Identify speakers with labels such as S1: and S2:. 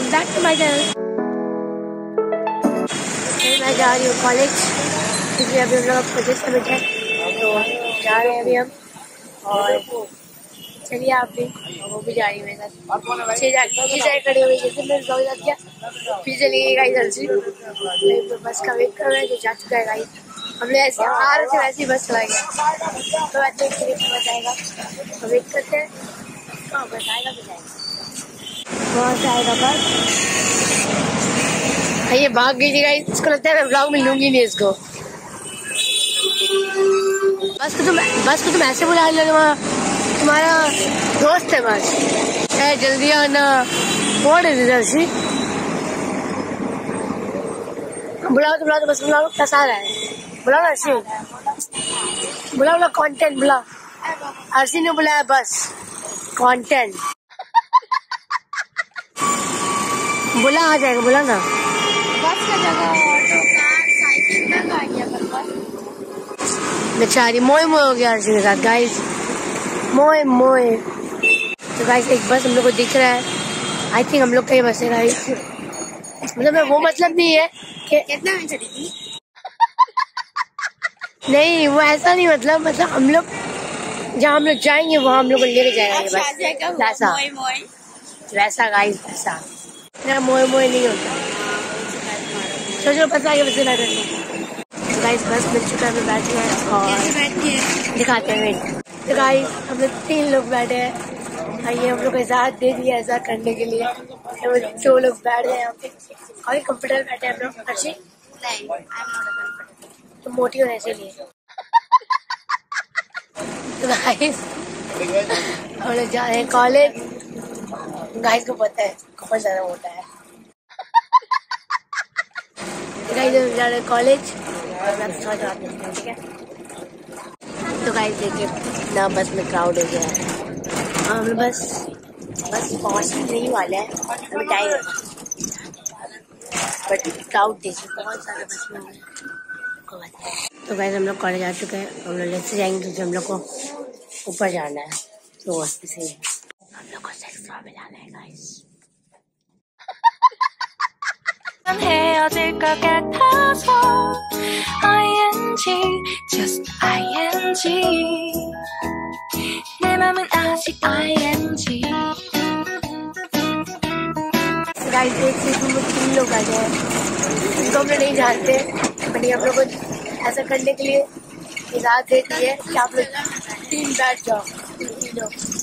S1: Back to my channel. मैं जा रही हूँ कॉलेज क्योंकि अभी हम लोग प्रोजेक्ट सबमिट है, तो जा रहे हैं अभी हम। और चलिए आप भी, वो भी जा रही है मेरे साथ। 6 जाए खड़े हुए जैसे मेरे ब्लॉग लग गया, फिर चलेंगे गाइस जल्दी। तो बस का वेट कर रहे हैं, जो जा चुका है गाइस। हम लोग ऐसे आ रहे थे वैसे ही बस चला गया, तो अच्छे बस आएगा तो वेट करते हैं। हाँ बस आएगा तो जाएगा, बहुत आएगा बस। ये भाग गई थी गाइस, इसको लगता है मैं ब्लॉग में लूंगी नहीं इसको। बस को तुम ऐसे बुला लो, तुम्हारा दोस्त है बस। जल्दी आना, व्हाट इज इट? बुलाओ तो बस बुलाओ, कैसा आ रहा है? बुलाओ अर्शी, बुलाओ कंटेंट बुलाओ। अर्शी ने बुलाया बस कंटेंट। बुला आ जाएगा, बुला ना। बस का जगह ऑटो कार साइकिल में गाड़ियाँ बेचारी मोए हो गया अर्शी के साथ गाइस, मोए। तो गाइस एक बस हम लोग को दिख रहा है, आई थिंक हम लोग का ही बस है गाइस। मतलब वो मतलब नहीं है कि कितना में चली थी नहीं वो ऐसा नहीं, मतलब हम लोग जहाँ हम लोग जाएंगे वहाँ हम लोग को लेके जाएंगे बस, वैसा गाइस वैसा। मेरा मोए नहीं होता, सोचो पता है बस गाइस। बस मिल चुका है, बैठ गए और दिखाते हैं वेट। तो गाइस हम लोग 3 लोग बैठे हैं, आइए हम लोग को इजाजत दे दिया ऐसा करने के लिए। तो 2 लोग बैठ गए यहाँ पे, काफी कंफर्टेबल बैठे हैं हम लोग। अच्छी तो मोटी होने से लिए। तो गाइस हम लोग जा रहे हैं कॉलेज। गाइस को पता है कौन ज्यादा मोटा है। गाइस हम जा रहे हैं कॉलेज, ठीक है। तो गाइस देखिए ना बस में क्राउड हो गया है, हम लोग बस पहुंचने नहीं वाले हैं, अभी टाइम है। बट क्राउड देखिए बहुत सारे बस में है। तो गाइस हम लोग कॉलेज आ चुके हैं, हम लोग लेफ्ट से जाएंगे क्योंकि हम लोग को ऊपर जाना है, तो से हम लोग को 6 फ्लोर में जाना है guys. 헤어질까 같아서 ing just ing 내 맘은 아직 ing। Guys एक से तुम लोग 3 लोग आ गए, इनको हम लोग नहीं जानते, बट हम लोग को ऐसा करने के लिए इजाजत देती है कि आप लोग 3 बैठ जाओ, 3 लोग।